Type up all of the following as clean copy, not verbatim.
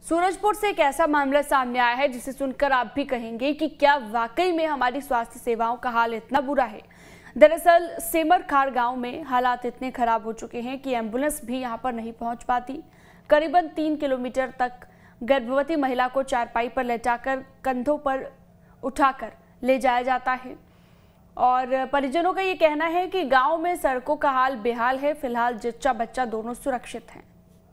सूरजपुर से एक ऐसा मामला सामने आया है जिसे सुनकर आप भी कहेंगे कि क्या वाकई में हमारी स्वास्थ्य सेवाओं का हाल इतना बुरा है। दरअसल सेमरखाड़ गांव में हालात इतने खराब हो चुके हैं कि एम्बुलेंस भी यहां पर नहीं पहुंच पाती। करीबन 3 किलोमीटर तक गर्भवती महिला को चारपाई पर लेटाकर कंधों पर उठाकर ले जाया जाता है और परिजनों का ये कहना है कि गाँव में सड़कों का हाल बेहाल है। फिलहाल जच्चा बच्चा दोनों सुरक्षित हैं।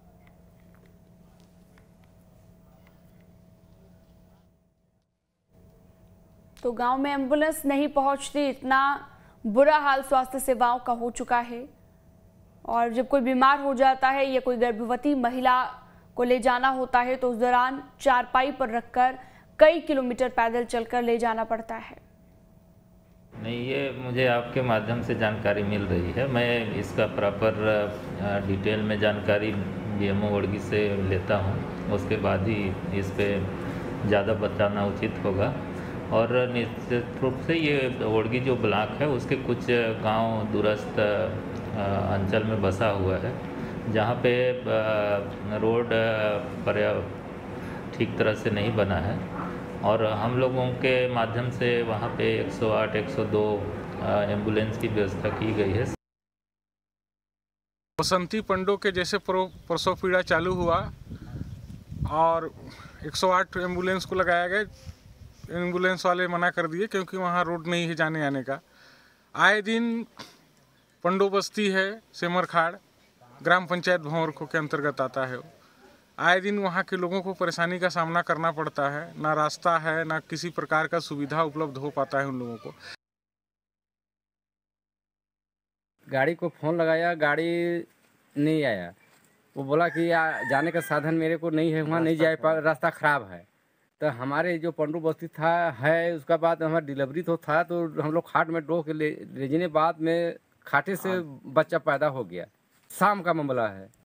तो गांव में एम्बुलेंस नहीं पहुंचती, इतना बुरा हाल स्वास्थ्य सेवाओं का हो चुका है। और जब कोई बीमार हो जाता है या कोई गर्भवती महिला को ले जाना होता है तो उस दौरान चारपाई पर रखकर कई किलोमीटर पैदल चलकर ले जाना पड़ता है। नहीं, ये मुझे आपके माध्यम से जानकारी मिल रही है। मैं इसका प्रॉपर डिटेल में जानकारी बीएमओ ओड़गी से लेता हूँ, उसके बाद ही इस पे ज़्यादा बताना उचित होगा। और निश्चित रूप से ये ओड़गी जो ब्लॉक है उसके कुछ गांव दूरस्थ अंचल में बसा हुआ है, जहाँ पे रोड ठीक तरह से नहीं बना है। और हम लोगों के माध्यम से वहाँ पे 108, 102 एम्बुलेंस की व्यवस्था की गई है। बसंती पंडो के जैसे प्रसव पीड़ा चालू हुआ और 108 एम्बुलेंस को लगाया गया। एम्बुलेंस वाले मना कर दिए क्योंकि वहाँ रोड नहीं है जाने आने का। आए दिन पंडो बस्ती है, सेमरखाड़ ग्राम पंचायत भंवरखो के अंतर्गत आता है। आए दिन वहाँ के लोगों को परेशानी का सामना करना पड़ता है। ना रास्ता है, ना किसी प्रकार का सुविधा उपलब्ध हो पाता है उन लोगों को। गाड़ी को फ़ोन लगाया, गाड़ी नहीं आया। वो बोला कि जाने का साधन मेरे को नहीं है, वहाँ नहीं जा पा, रास्ता ख़राब है। तो हमारे जो पंडू बस्ती था है, उसका बाद हमारा डिलीवरी तो था, तो हम लोग खाट में डो के ले जाने बाद में खाटे से बच्चा पैदा हो गया। शाम का मामला है।